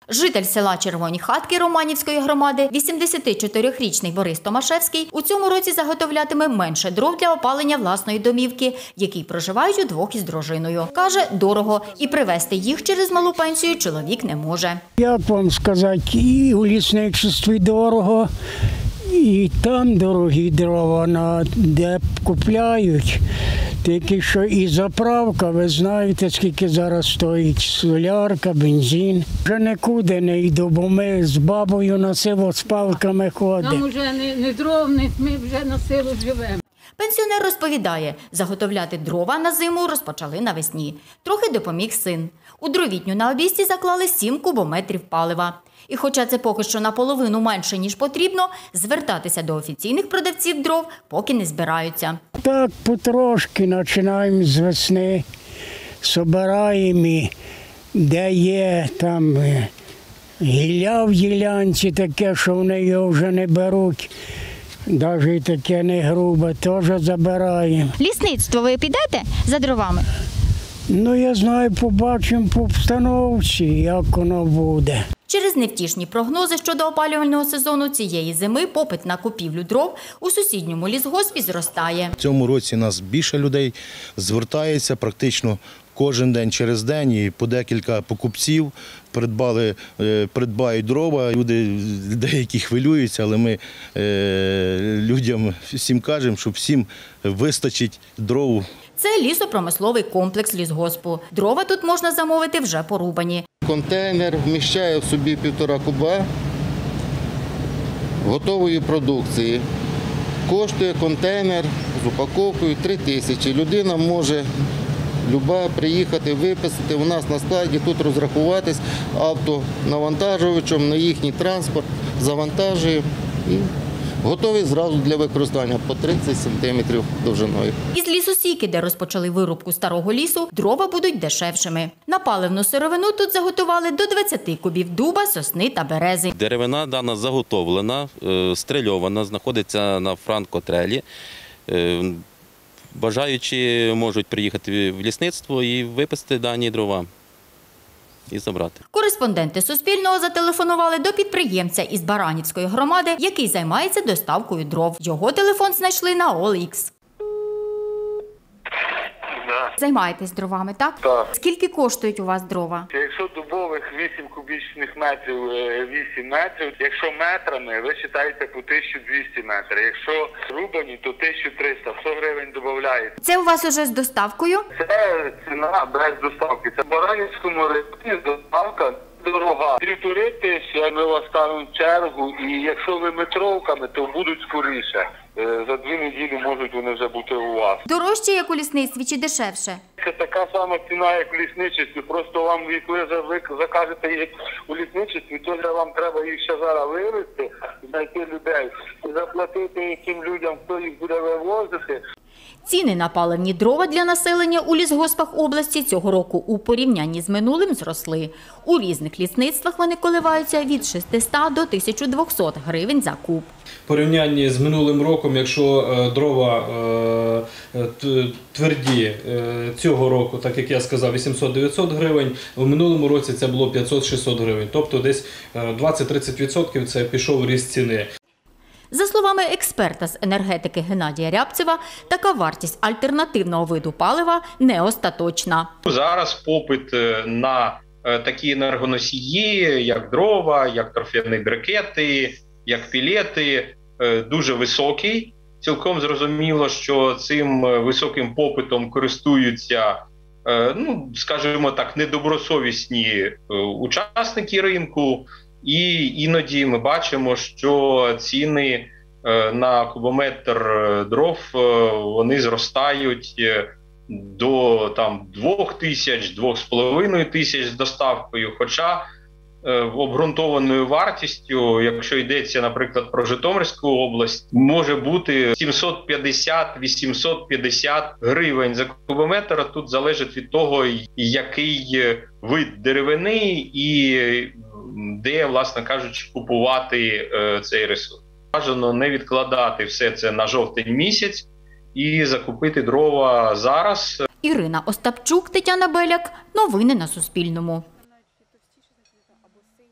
Житель села Червоні Хатки Романівської громади, 84-річний Борис Томашевський, у цьому році заготовлятиме менше дров для опалення власної домівки, в якій проживають удвох із дружиною. Каже, дорого, і привезти їх через малу пенсію чоловік не може. Як вам сказати, і у лісничестві дорого, і там дорогі дрова, де купляють. Тільки що і заправка, ви знаєте, скільки зараз стоїть солярка, бензин. Вже нікуди не йду, бо ми з бабою на село з палками ходимо. Нам вже не дров, ми вже на село живемо. Пенсіонер розповідає, заготовляти дрова на зиму розпочали навесні. Трохи допоміг син. У дровітню на обійсті заклали 7 кубометрів палива. І хоча це поки що наполовину менше, ніж потрібно, звертатися до офіційних продавців дров поки не збираються. Так потрошки починаємо з весни, збираємо, де є там гілля в ділянці таке, що вони його вже не беруть. Навіть таке не грубе, теж забираємо. Лісництво ви підете за дровами? Ну, я знаю, побачимо по обстановці, як воно буде. Через невтішні прогнози щодо опалювального сезону цієї зими попит на купівлю дров у сусідньому лісгоспі зростає. В цьому році нас більше людей звертається практично кожен день через день, і по декілька покупців придбають дрова. Люди деякі хвилюються, але ми людям всім кажемо, що всім вистачить дров. Це лісопромисловий комплекс лісгоспу. Дрова тут можна замовити вже порубані. Контейнер вміщає в собі 1,5 куба готової продукції. Коштує контейнер з упаковкою 3 тисячі. Людина може приїхати, виписати у нас на складі, тут розрахуватись автонавантажувачем на їхній транспорт, завантажуємо і готові зразу для використання по 30 см довжиною. Із лісосіки, де розпочали вирубку старого лісу, дрова будуть дешевшими. На паливну сировину тут заготували до 20 кубів дуба, сосни та берези. Деревина дана заготовлена, стрельована, знаходиться на франкотрелі. Бажаючі можуть приїхати в лісництво і виписати дані дрова і забрати. Кореспонденти Суспільного зателефонували до підприємця із Баранівської громади, який займається доставкою дров. Його телефон знайшли на OLX. Займаєтесь дровами, так? Так. Скільки коштують у вас дрова? Якщо дубових 8 кубічних метрів, 8 метрів. Якщо метрами, ви вважаєте по 1200 метрів. Якщо рубані, то 1300, 100 гривень додається. Це у вас уже з доставкою? Це ціна без доставки. Це в Баранівському районі доставка дорога. 1500, ми вас ставимо в чергу, і якщо ви метровками, то будуть скоріше. За 2 неділі можуть вони вже бути у вас. Дорожче, як у лісництві, чи дешевше? Це така сама ціна, як у лісничестві. Просто вам, як ви закажете їх у лісничестві, то вам треба їх ще зараз вивезти, знайти людей і заплатити яким людям, хто їх буде вивозити. Ціни на паливні дрова для населення у лісгоспах області цього року у порівнянні з минулим зросли. У різних лісництвах вони коливаються від 600 до 1200 гривень за куб. В порівнянні з минулим роком, якщо дрова тверді цього року, так як я сказав, 800-900 гривень, в минулому році це було 500-600 гривень. Тобто десь 20-30% це пішов ріст ціни. За словами експерта з енергетики Геннадія Рябцева, така вартість альтернативного виду палива не остаточна. Зараз попит на такі енергоносії, як дрова, як торфяні брикети, як пілети, дуже високий. Цілком зрозуміло, що цим високим попитом користуються, скажімо так, недобросовісні учасники ринку. І іноді ми бачимо, що ціни на кубометр дров вони зростають до 2000, 2500 з доставкою. Хоча обґрунтованою вартістю, якщо йдеться, наприклад, про Житомирську область, може бути 750-850 гривень за кубометр. Тут залежить від того, який вид деревини і де, власне кажучи, купувати цей ресурс. Бажано не відкладати все це на жовтень місяць і закупити дрова зараз. Ірина Остапчук, Тетяна Беляк. Новини на Суспільному.